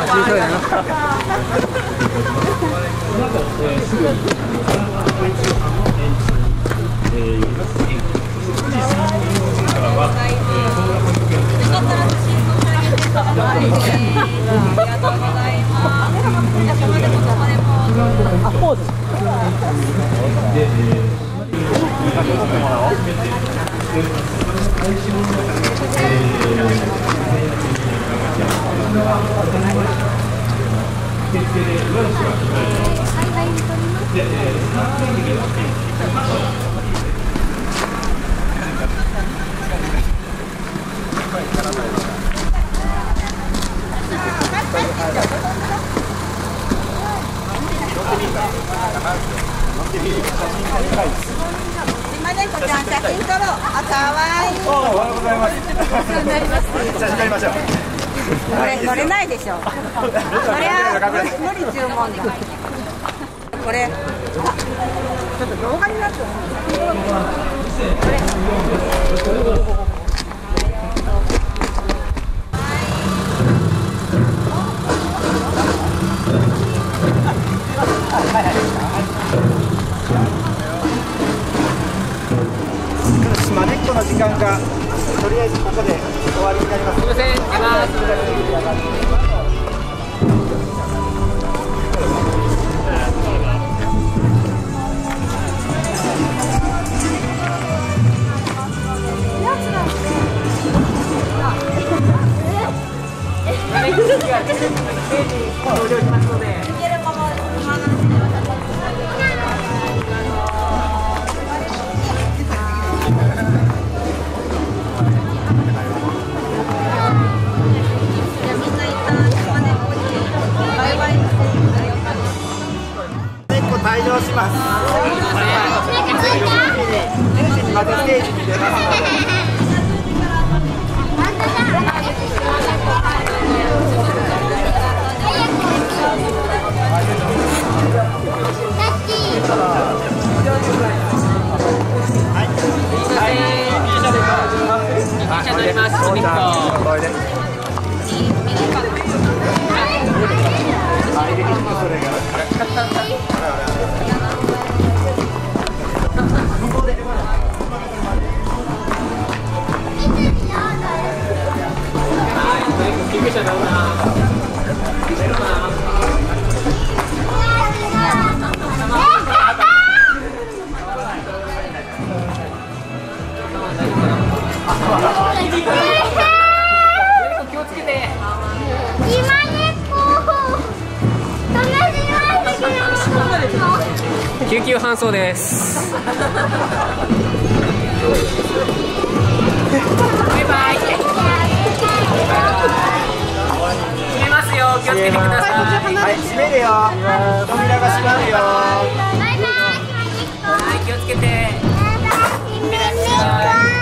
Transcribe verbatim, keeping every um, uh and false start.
乗れないでしょ。そりゃ無理注文で。これちょっと動画になってる。 島根っこの時間がとりあえずここで終わりになります。すみません、出ます。退場します。またステージに出ますので。 救急搬送です。バイバイ。閉めますよ。気をつけてください。 はい、閉めるよ。扉が閉まるよ。 はい、気をつけて。いってらっしゃい。